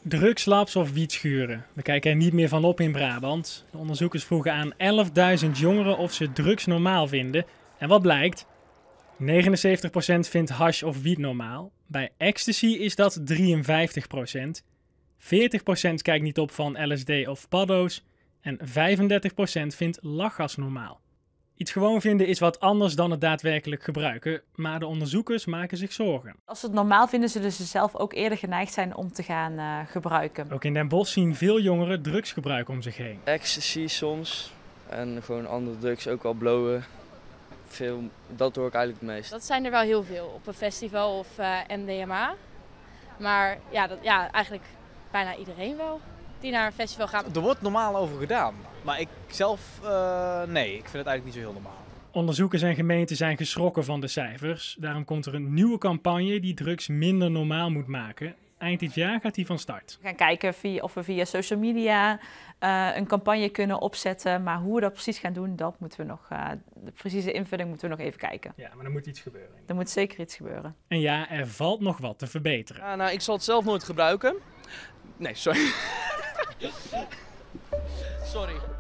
Drugslabs of wietschuren? We kijken er niet meer van op in Brabant. De onderzoekers vroegen aan 11.000 jongeren of ze drugs normaal vinden. En wat blijkt? 79% vindt hash of wiet normaal. Bij ecstasy is dat 53%. 40% kijkt niet op van LSD of paddo's. En 35% vindt lachgas normaal. Iets gewoon vinden is wat anders dan het daadwerkelijk gebruiken, maar de onderzoekers maken zich zorgen. Als ze het normaal vinden, zullen ze zelf ook eerder geneigd zijn om te gaan gebruiken. Ook in Den Bosch zien veel jongeren drugsgebruik om zich heen. Ecstasy soms en gewoon andere drugs, ook al blowen. Dat hoor ik eigenlijk het meest. Dat zijn er wel heel veel op een festival of MDMA. Maar ja, eigenlijk bijna iedereen wel die naar een festival gaat. Er wordt normaal over gedaan, maar ik zelf, nee, ik vind het eigenlijk niet zo heel normaal. Onderzoekers en gemeenten zijn geschrokken van de cijfers. Daarom komt er een nieuwe campagne die drugs minder normaal moet maken. Eind dit jaar gaat die van start. We gaan kijken of we via social media een campagne kunnen opzetten. Maar hoe we dat precies gaan doen, dat moeten we nog, de precieze invulling moeten we nog even kijken. Ja, maar er moet iets gebeuren. Er moet zeker iets gebeuren. En ja, er valt nog wat te verbeteren. Ja, nou, ik zal het zelf nooit gebruiken. Nee, sorry. Sorry.